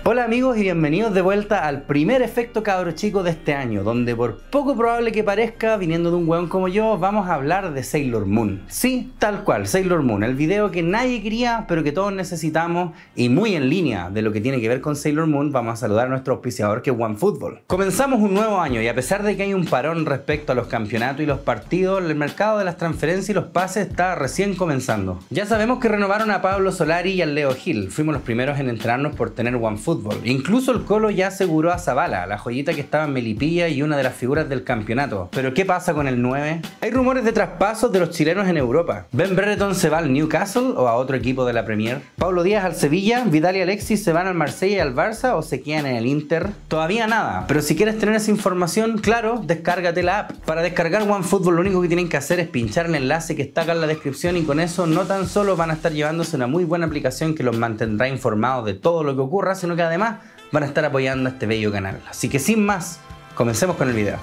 Hola amigos y bienvenidos de vuelta al primer efecto cabro chico de este año, donde por poco probable que parezca, viniendo de un weón como yo, vamos a hablar de Sailor Moon. Sí, tal cual, Sailor Moon, el video que nadie quería, pero que todos necesitamos, y muy en línea de lo que tiene que ver con Sailor Moon, vamos a saludar a nuestro auspiciador que es OneFootball. Comenzamos un nuevo año y a pesar de que hay un parón respecto a los campeonatos y los partidos, el mercado de las transferencias y los pases está recién comenzando. Ya sabemos que renovaron a Pablo Solari y al Leo Gil, fuimos los primeros en enterarnos por tener OneFootball. Incluso el Colo ya aseguró a Zavala, la joyita que estaba en Melipilla y una de las figuras del campeonato. ¿Pero qué pasa con el 9? Hay rumores de traspasos de los chilenos en Europa. Ben Brereton se va al Newcastle o a otro equipo de la Premier. Paulo Díaz al Sevilla, Vidal y Alexis se van al Marsella y al Barça o se quedan en el Inter. Todavía nada, pero si quieres tener esa información, claro, descárgate la app. Para descargar OneFootball lo único que tienen que hacer es pinchar el enlace que está acá en la descripción y con eso no tan solo van a estar llevándose una muy buena aplicación que los mantendrá informados de todo lo que ocurra, sino que además van a estar apoyando a este bello canal. Así que sin más, comencemos con el video.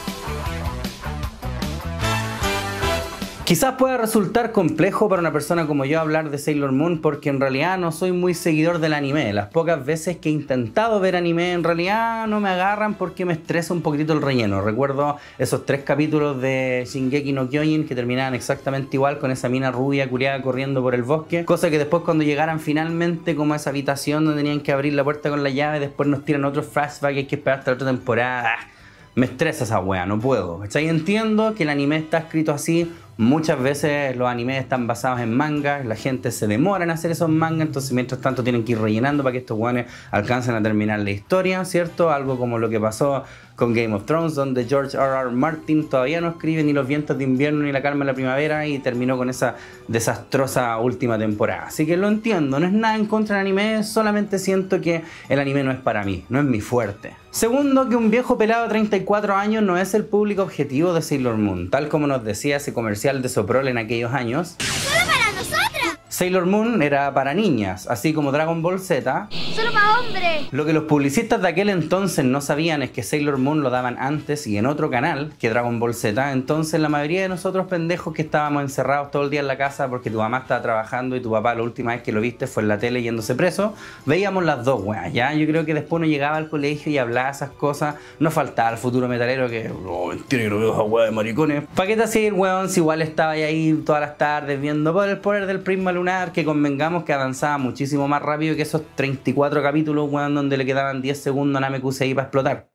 Quizás pueda resultar complejo para una persona como yo hablar de Sailor Moon porque en realidad no soy muy seguidor del anime. Las pocas veces que he intentado ver anime en realidad no me agarran porque me estresa un poquitito el relleno. Recuerdo esos 3 capítulos de Shingeki no Kyojin que terminaban exactamente igual con esa mina rubia culiada corriendo por el bosque. Cosa que después cuando llegaran finalmente como a esa habitación donde tenían que abrir la puerta con la llave, después nos tiran otro flashback y hay que esperar hasta la otra temporada. Me estresa esa wea, no puedo. ¿Cachai? Entiendo que el anime está escrito así. Muchas veces los animes están basados en mangas, la gente se demora en hacer esos mangas, entonces mientras tanto tienen que ir rellenando para que estos weones alcancen a terminar la historia, ¿cierto? Algo como lo que pasó con Game of Thrones, donde George R.R. Martin todavía no escribe ni Los vientos de invierno ni La calma de la primavera y terminó con esa desastrosa última temporada. Así que lo entiendo, no es nada en contra del anime, solamente siento que el anime no es para mí, no es mi fuerte. Segundo, que un viejo pelado de 34 años no es el público objetivo de Sailor Moon, tal como nos decía ese comercial de Soprol en aquellos años. ¡Solo para nosotras! Sailor Moon era para niñas, así como Dragon Ball Z. ¡Solo para hombres! Lo que los publicistas de aquel entonces no sabían es que Sailor Moon lo daban antes y en otro canal que Dragon Ball Z. Entonces la mayoría de nosotros pendejos que estábamos encerrados todo el día en la casa porque tu mamá estaba trabajando y tu papá la última vez que lo viste fue en la tele yéndose preso, veíamos las dos weas, ¿ya? Yo creo que después uno llegaba al colegio y hablaba esas cosas, no faltaba el futuro metalero que mentira que no veo esa wea de maricones. ¿Para qué te hacía ir, weón, si igual estaba ahí todas las tardes viendo por el poder del prisma lunar, que convengamos que avanzaba muchísimo más rápido que esos 34 capítulos, weón, donde le quedaban 10 segundos a Namekusei para explotar?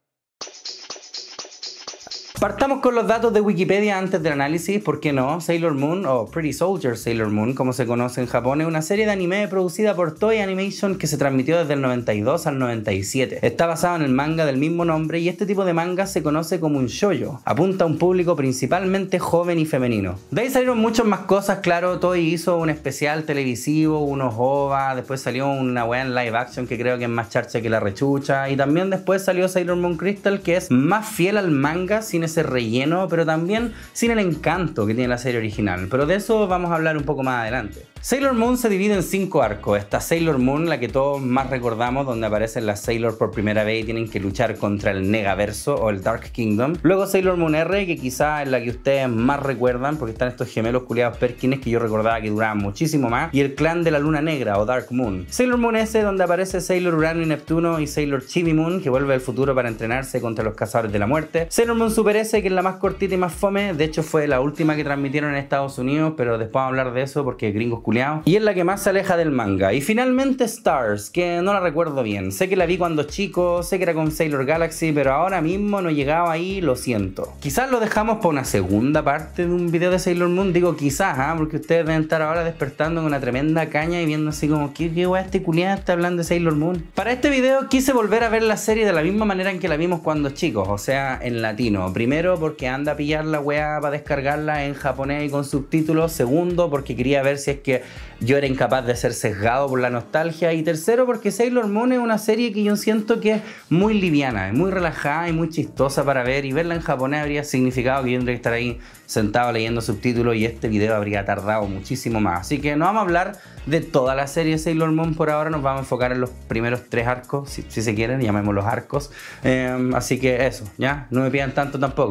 Partamos con los datos de Wikipedia antes del análisis, ¿por qué no? Sailor Moon, o Pretty Soldier Sailor Moon, como se conoce en Japón, es una serie de anime producida por Toei Animation que se transmitió desde el 92 al 97. Está basado en el manga del mismo nombre y este tipo de manga se conoce como un shoujo. Apunta a un público principalmente joven y femenino. De ahí salieron muchas más cosas, claro, Toei hizo un especial televisivo, unos OVA, después salió una wea en live action que creo que es más charcha que la rechucha, y también después salió Sailor Moon Crystal, que es más fiel al manga sin ese relleno, pero también sin el encanto que tiene la serie original, pero de eso vamos a hablar un poco más adelante. Sailor Moon se divide en 5 arcos. Está Sailor Moon, la que todos más recordamos, donde aparecen las Sailor por primera vez y tienen que luchar contra el Negaverso o el Dark Kingdom. Luego Sailor Moon R, que quizás es la que ustedes más recuerdan porque están estos gemelos culiados Perkins que yo recordaba que duraban muchísimo más, y el clan de la luna negra o Dark Moon. Sailor Moon S, donde aparece Sailor Urano y Neptuno, y Sailor Chibi Moon, que vuelve al futuro para entrenarse contra los cazadores de la muerte. Sailor Moon Super S, que es la más cortita y más fome, de hecho fue la última que transmitieron en Estados Unidos, pero después vamos a hablar de eso porque gringos culiados, y es la que más se aleja del manga. Y finalmente Stars, que no la recuerdo bien, sé que la vi cuando chico, sé que era con Sailor Galaxy, pero ahora mismo no llegaba ahí, lo siento. Quizás lo dejamos para una segunda parte de un video de Sailor Moon, digo quizás, porque ustedes deben estar ahora despertando con una tremenda caña y viendo así como ¿qué wea este culiado está hablando de Sailor Moon? Para este video quise volver a ver la serie de la misma manera en que la vimos cuando chicos, o sea, en latino. Primero porque anda a pillar la weá para descargarla en japonés y con subtítulos. Segundo porque quería ver si es que yo era incapaz de ser sesgado por la nostalgia. Y tercero porque Sailor Moon es una serie que yo siento que es muy liviana, es muy relajada y muy chistosa para ver, y verla en japonés habría significado que yo tendría que estar ahí sentado leyendo subtítulos y este video habría tardado muchísimo más. Así que no vamos a hablar de toda la serie Sailor Moon por ahora, nos vamos a enfocar en los primeros 3 arcos, si se quieren, llamémoslos arcos. Así que eso, ya, no me pidan tanto tampoco.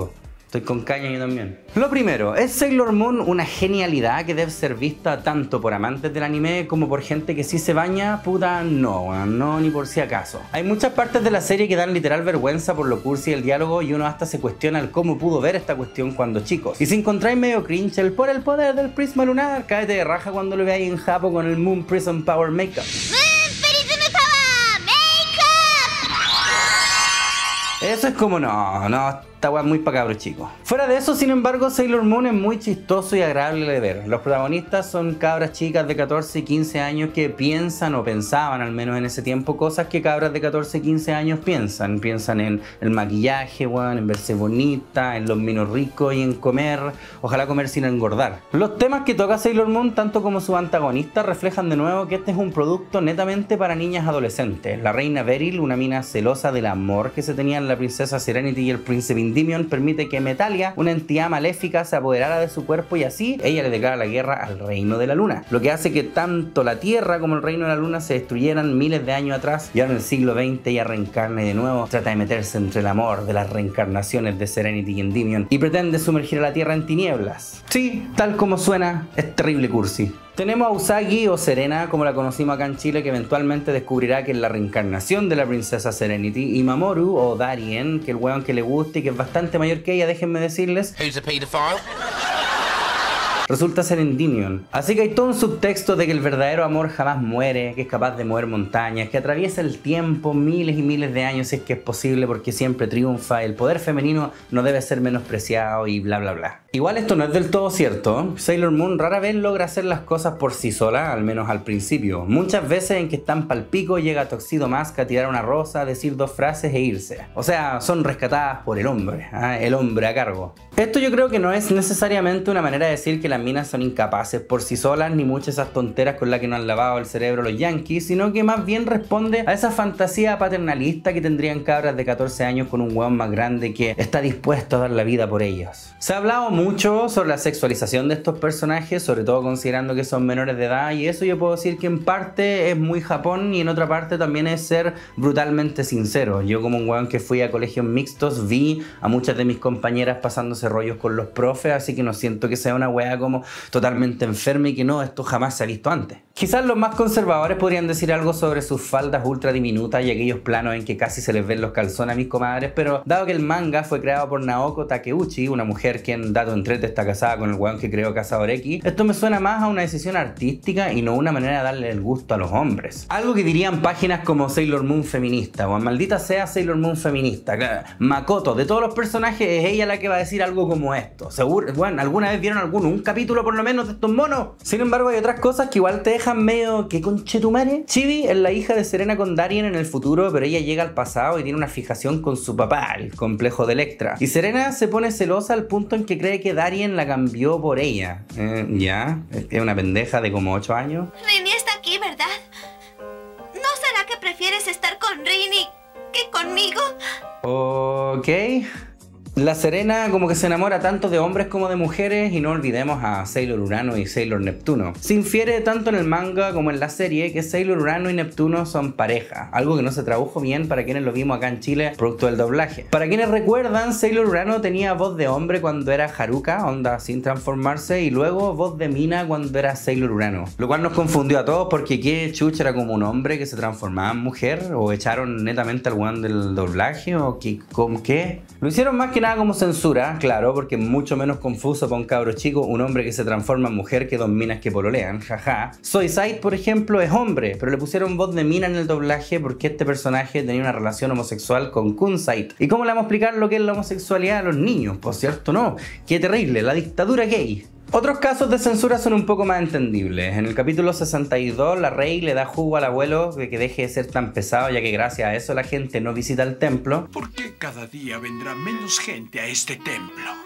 Estoy con caña yo también. Lo primero, ¿es Sailor Moon una genialidad que debe ser vista tanto por amantes del anime como por gente que sí se baña? Puta, no, no, ni por si acaso. Hay muchas partes de la serie que dan literal vergüenza por lo cursi del diálogo y uno hasta se cuestiona el cómo pudo ver esta cuestión cuando chicos. Y si encontráis medio cringe el por el poder del prisma lunar, cáete de raja cuando lo veáis en Japón con el Moon Prism Power Makeup. Eso es como no, esta weá es muy pa' cabros chicos. Fuera de eso, sin embargo, Sailor Moon es muy chistoso y agradable de ver. Los protagonistas son cabras chicas de 14 y 15 años que piensan o pensaban, al menos en ese tiempo, cosas que cabras de 14 y 15 años piensan. Piensan en el maquillaje, weón, en verse bonita, en los minos ricos y en comer, ojalá comer sin engordar. Los temas que toca Sailor Moon, tanto como sus antagonistas, reflejan de nuevo que este es un producto netamente para niñas adolescentes. La reina Beryl, una mina celosa del amor que se tenía en la princesa Serenity y el príncipe Endymion, permite que Metalia, una entidad maléfica, se apoderara de su cuerpo y así ella le declara la guerra al reino de la luna, lo que hace que tanto la Tierra como el reino de la luna se destruyeran miles de años atrás y ahora en el siglo XX ella reencarna y de nuevo trata de meterse entre el amor de las reencarnaciones de Serenity y Endymion y pretende sumergir a la Tierra en tinieblas. Sí, tal como suena, es terrible cursi. Tenemos a Usagi o Serena, como la conocimos acá en Chile, que eventualmente descubrirá que es la reencarnación de la princesa Serenity, y Mamoru o Darien, que el weón que le gusta y que es bastante mayor que ella, déjenme decirles. Who's a pedophile? Resulta ser Endymion. Así que hay todo un subtexto de que el verdadero amor jamás muere, que es capaz de mover montañas, que atraviesa el tiempo, miles y miles de años si es que es posible porque siempre triunfa, el poder femenino no debe ser menospreciado y bla bla bla. Igual esto no es del todo cierto. Sailor Moon rara vez logra hacer las cosas por sí sola, al menos al principio. Muchas veces en que están pal pico llega Tuxedo Mask a tirar una rosa, decir dos frases e irse. O sea, son rescatadas por el hombre, el hombre a cargo. Esto yo creo que no es necesariamente una manera de decir que las minas son incapaces por sí solas, ni muchas esas tonteras con las que nos han lavado el cerebro los yankees, sino que más bien responde a esa fantasía paternalista que tendrían cabras de 14 años con un hueón más grande que está dispuesto a dar la vida por ellos. Se ha hablado mucho sobre la sexualización de estos personajes, sobre todo considerando que son menores de edad, y eso yo puedo decir que en parte es muy Japón y en otra parte también es ser brutalmente sincero. Yo como un hueón que fui a colegios mixtos vi a muchas de mis compañeras pasándose rollos con los profes, así que no siento que sea una hueá como totalmente enferma y que no, esto jamás se ha visto antes. Quizás los más conservadores podrían decir algo sobre sus faldas ultra diminutas y aquellos planos en que casi se les ven los calzones a mis comadres, pero dado que el manga fue creado por Naoko Takeuchi, una mujer quien, dato entrete, está casada con el weón que creó Cazador X, esto me suena más a una decisión artística y no una manera de darle el gusto a los hombres. Algo que dirían páginas como Sailor Moon feminista, o maldita sea Sailor Moon feminista. Claro, Makoto, de todos los personajes, es ella la que va a decir algo como esto. Seguro, bueno, ¿alguna vez vieron un capítulo por lo menos de estos monos? Sin embargo, hay otras cosas que igual te dejan medio que conchetumare. Chibi es la hija de Serena con Darien en el futuro, pero ella llega al pasado y tiene una fijación con su papá, el complejo de Electra. Y Serena se pone celosa al punto en que cree que Darien la cambió por ella. Ya, es una pendeja de como 8 años. Rini está aquí, ¿verdad? ¿No será que prefieres estar con Rini que conmigo? Ok. La Serena como que se enamora tanto de hombres como de mujeres, y no olvidemos a Sailor Urano y Sailor Neptuno. Se infiere tanto en el manga como en la serie que Sailor Urano y Neptuno son pareja, algo que no se tradujo bien para quienes lo vimos acá en Chile producto del doblaje. Para quienes recuerdan, Sailor Urano tenía voz de hombre cuando era Haruka, onda sin transformarse, y luego voz de mina cuando era Sailor Urano, lo cual nos confundió a todos porque ¿qué chucha era como un hombre que se transformaba en mujer? ¿O echaron netamente al weón del doblaje? ¿O qué? Lo hicieron más que nada como censura, claro, porque es mucho menos confuso para un cabro chico un hombre que se transforma en mujer que dos minas que pololean, jaja. Soy Side, por ejemplo, es hombre, pero le pusieron voz de mina en el doblaje porque este personaje tenía una relación homosexual con Kunzite. ¿Y cómo le vamos a explicar lo que es la homosexualidad a los niños? Por cierto, no. Qué terrible, la dictadura gay. Otros casos de censura son un poco más entendibles. En el capítulo 62, la Rey le da jugo al abuelo de que deje de ser tan pesado, ya que gracias a eso la gente no visita el templo. ¿Por qué cada día vendrá menos gente a este templo? Esta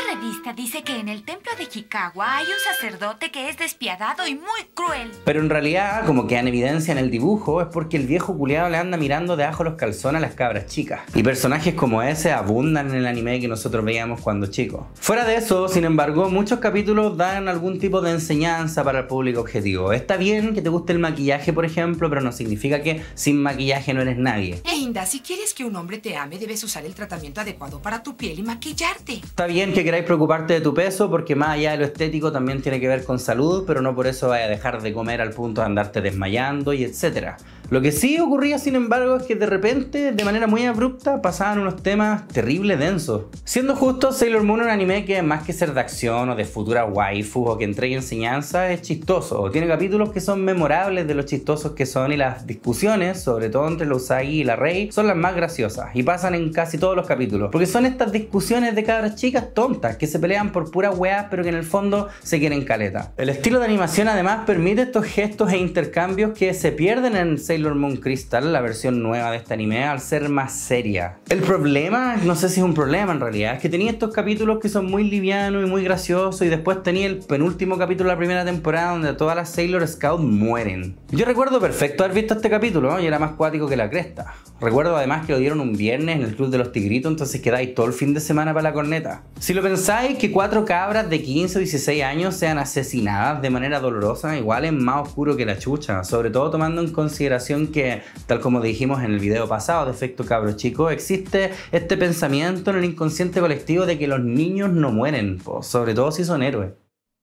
revista dice que en el templo de Hikawa hay un sacerdote que es despiadado y muy cruel. Pero en realidad, como queda en evidencia en el dibujo, es porque el viejo culiado le anda mirando de abajo los calzones a las cabras chicas. Y personajes como ese abundan en el anime que nosotros veíamos cuando chicos. Fuera de eso, sin embargo, muchos capítulos dan algún tipo de enseñanza para el público objetivo. Está bien que te guste el maquillaje, por ejemplo, pero no significa que sin maquillaje no eres nadie. Linda, si quieres que un hombre te ame, debes usar el tratamiento adecuado para tu piel y maquillarte. Está bien que queráis preocuparte de tu peso, porque más allá de lo estético también tiene que ver con salud, pero no por eso vaya a dejar de comer al punto de andarte desmayando y etcétera. Lo que sí ocurría, sin embargo, es que de repente, de manera muy abrupta, pasaban unos temas terribles densos. Siendo justo, Sailor Moon es un anime que más que ser de acción o de futura waifu o que entregue enseñanza, es chistoso. Tiene capítulos que son memorables de los chistosos que son, y las discusiones, sobre todo entre la Usagi y la Rei, son las más graciosas y pasan en casi todos los capítulos. Porque son estas discusiones de cabras chicas tontas que se pelean por puras weas pero que en el fondo se quieren caleta. El estilo de animación además permite estos gestos e intercambios que se pierden en Sailor Moon Crystal, la versión nueva de este anime, al ser más seria. El problema, no sé si es un problema en realidad, es que tenía estos capítulos que son muy livianos y muy graciosos, y después tenía el penúltimo capítulo de la primera temporada donde todas las Sailor Scouts mueren. Yo recuerdo perfecto haber visto este capítulo, y era más cuático que la cresta. Recuerdo además que lo dieron un viernes en el Club de los Tigritos, entonces quedáis todo el fin de semana para la corneta. Si lo pensáis, que 4 cabras de 15 o 16 años sean asesinadas de manera dolorosa, igual es más oscuro que la chucha, sobre todo tomando en consideración que, tal como dijimos en el video pasado de Efecto Cabro Chico, existe este pensamiento en el inconsciente colectivo de que los niños no mueren, sobre todo si son héroes.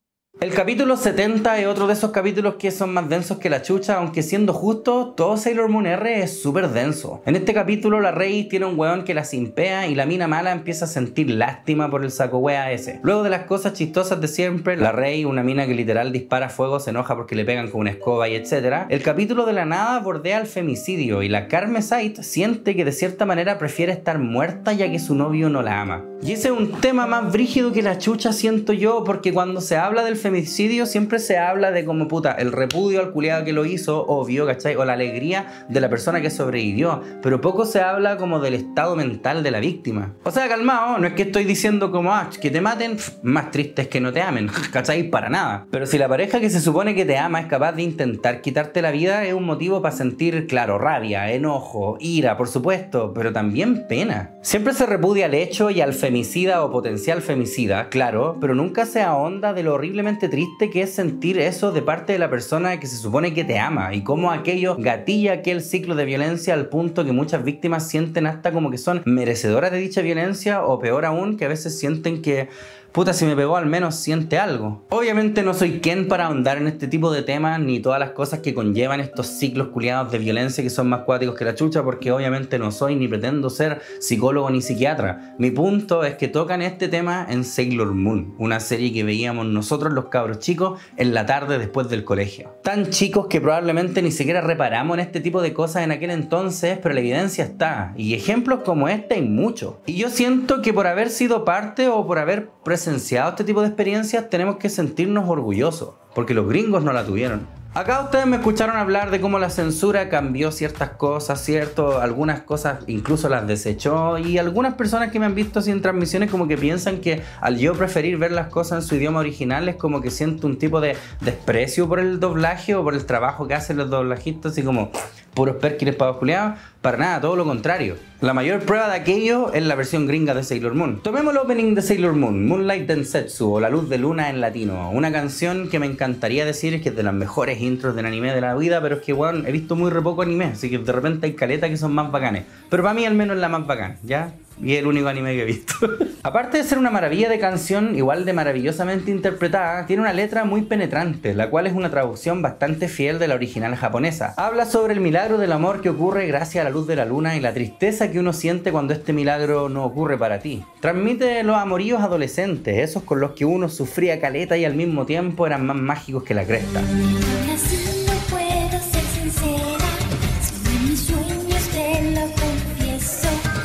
El capítulo 70 es otro de esos capítulos que son más densos que la chucha, aunque siendo justo, todo Sailor Moon R es súper denso. En este capítulo la Rei tiene un weón que la simpea y la mina mala empieza a sentir lástima por el saco wea ese. Luego de las cosas chistosas de siempre, la Rei, una mina que literal dispara fuego, se enoja porque le pegan con una escoba y etc. El capítulo de la nada bordea al femicidio y la Karmesite siente que de cierta manera prefiere estar muerta ya que su novio no la ama. Y ese es un tema más brígido que la chucha, siento yo, porque cuando se habla del femicidio siempre se habla de como puta, el repudio al culiado que lo hizo, obvio, ¿cachai? O la alegría de la persona que sobrevivió, pero poco se habla como del estado mental de la víctima. O sea, calmado, no es que estoy diciendo como, que te maten, más triste es que no te amen, ¿cachai? Para nada. Pero si la pareja que se supone que te ama es capaz de intentar quitarte la vida, es un motivo para sentir, claro, rabia, enojo, ira, por supuesto, pero también pena. Siempre se repudia al hecho y al femicida o potencial femicida, claro, pero nunca se ahonda de lo horriblemente triste que es sentir eso de parte de la persona que se supone que te ama, y cómo aquello gatilla aquel ciclo de violencia al punto que muchas víctimas sienten hasta como que son merecedoras de dicha violencia, o peor aún, que a veces sienten que puta, si me pegó al menos siente algo. Obviamente no soy quien para ahondar en este tipo de temas ni todas las cosas que conllevan estos ciclos culiados de violencia que son más cuáticos que la chucha, porque obviamente no soy ni pretendo ser psicólogo ni psiquiatra. Mi punto es que tocan este tema en Sailor Moon, una serie que veíamos nosotros los cabros chicos en la tarde después del colegio. Tan chicos que probablemente ni siquiera reparamos en este tipo de cosas en aquel entonces, pero la evidencia está, y ejemplos como este hay muchos. Y yo siento que por haber sido parte o por haber presenciado este tipo de experiencias tenemos que sentirnos orgullosos, porque los gringos no la tuvieron. Acá ustedes me escucharon hablar de cómo la censura cambió ciertas cosas, ¿cierto? Algunas cosas incluso las desechó, y algunas personas que me han visto así en transmisiones como que piensan que al yo preferir ver las cosas en su idioma original es como que siento un tipo de desprecio por el doblaje o por el trabajo que hacen los doblajistas, así como puros perkins pavos culiados. Para nada, todo lo contrario. La mayor prueba de aquello es la versión gringa de Sailor Moon. Tomemos el opening de Sailor Moon, Moonlight Densetsu, o La Luz de Luna en latino. Una canción que me encantaría decir que es de las mejores intros del anime de la vida, pero es que, bueno, he visto muy re poco anime, así que de repente hay caletas que son más bacanes. Pero para mí al menos es la más bacana, ¿ya? Y es el único anime que he visto. Aparte de ser una maravilla de canción, igual de maravillosamente interpretada, tiene una letra muy penetrante, la cual es una traducción bastante fiel de la original japonesa. Habla sobre el milagro del amor que ocurre gracias a la luz de la luna y la tristeza que uno siente cuando este milagro no ocurre para ti. Transmite los amoríos adolescentes, esos con los que uno sufría caleta y al mismo tiempo eran más mágicos que la cresta.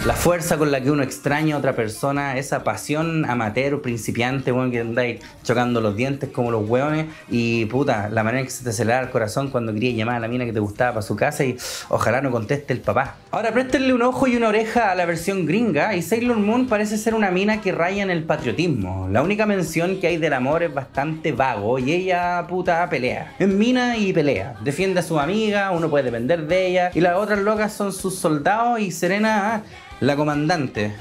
La fuerza con la que uno extraña a otra persona, esa pasión amateur, principiante, bueno, que andáis chocando los dientes como los hueones y puta, la manera en que se te acelera el corazón cuando querías llamar a la mina que te gustaba para su casa y ojalá no conteste el papá. Ahora préstenle un ojo y una oreja a la versión gringa y Sailor Moon parece ser una mina que raya en el patriotismo. La única mención que hay del amor es bastante vago y ella, puta, pelea. Es mina y pelea. Defiende a su amiga, uno puede depender de ella y las otras locas son sus soldados y Serena, la comandante.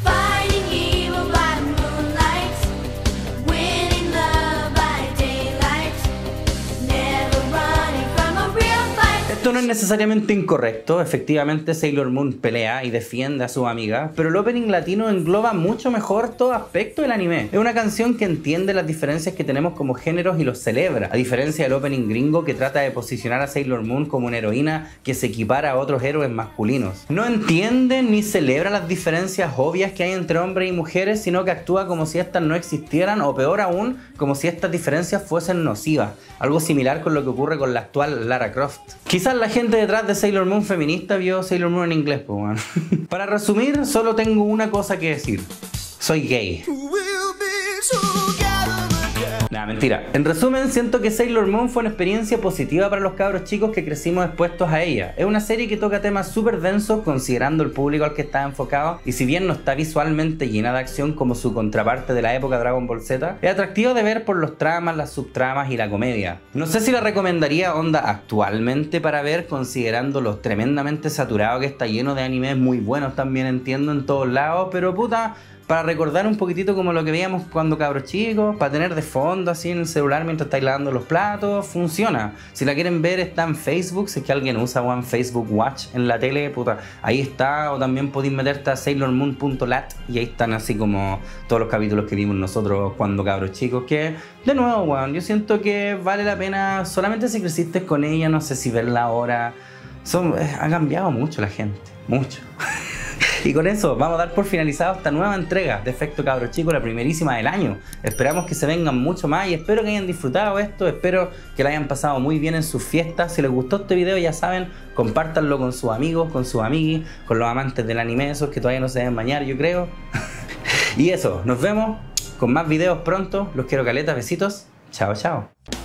Esto no es necesariamente incorrecto, efectivamente Sailor Moon pelea y defiende a su amiga, pero el opening latino engloba mucho mejor todo aspecto del anime. Es una canción que entiende las diferencias que tenemos como géneros y los celebra, a diferencia del opening gringo que trata de posicionar a Sailor Moon como una heroína que se equipara a otros héroes masculinos. No entiende ni celebra las diferencias obvias que hay entre hombres y mujeres, sino que actúa como si estas no existieran o peor aún, como si estas diferencias fuesen nocivas, algo similar con lo que ocurre con la actual Lara Croft. Quizás la gente detrás de Sailor Moon feminista vio Sailor Moon en inglés, pues bueno. Para resumir, solo tengo una cosa que decir. Soy gay. Nah, mentira. En resumen, siento que Sailor Moon fue una experiencia positiva para los cabros chicos que crecimos expuestos a ella. Es una serie que toca temas súper densos considerando el público al que está enfocado y si bien no está visualmente llena de acción como su contraparte de la época Dragon Ball Z, es atractivo de ver por los tramas, las subtramas y la comedia. No sé si la recomendaría onda actualmente para ver considerando lo tremendamente saturado que está lleno de animes muy buenos también entiendo en todos lados, pero puta, para recordar un poquitito como lo que veíamos cuando cabros chicos, para tener de fondo así en el celular mientras estáis lavando los platos, funciona. Si la quieren ver está en Facebook, si es que alguien usa One Facebook Watch en la tele, puta, ahí está, o también podéis meterte a sailormoon.lat y ahí están así como todos los capítulos que vimos nosotros cuando cabros chicos, que de nuevo, weón, yo siento que vale la pena solamente si creciste con ella, no sé si verla ahora. Ha cambiado mucho la gente, mucho. Y con eso vamos a dar por finalizado esta nueva entrega de Efecto Cabros Chicos, la primerísima del año. Esperamos que se vengan mucho más y espero que hayan disfrutado esto, espero que la hayan pasado muy bien en sus fiestas. Si les gustó este video, ya saben, compártanlo con sus amigos, con sus amiguis, con los amantes del anime, esos que todavía no se deben bañar, yo creo. Y eso, nos vemos con más videos pronto, los quiero caleta, besitos, chao chao.